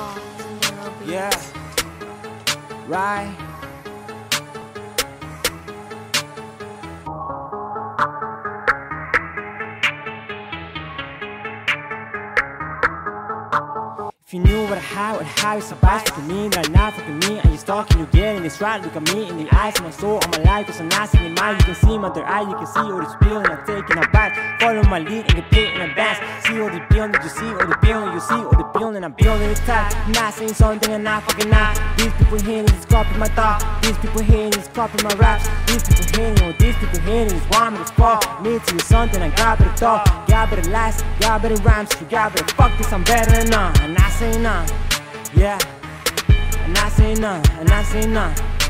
Yeah, right. If you knew what I had is surprised. Fucking me, not fucking me. And you're stalking, you're getting this right. Look at me in the eyes of my soul, all my life. Cause I'm not seeing mine. You can see my other eye, you can see all this feeling. I'm taking a bath, follow my lead and get paid in advance. See all the building, you see all the building, you see all the building. I'm building this time. I'm not saying something I'm not fucking not. These people hating, it's copying my thought. These people hating, it's copying my raps. These people hating, oh these people hating, it's want me to fall. Me to you something, I got better talk, got better last, got better rhymes. You got better fuck this, I'm better than none. I'm not saying none. Yeah, I'm not saying none, I'm not saying none.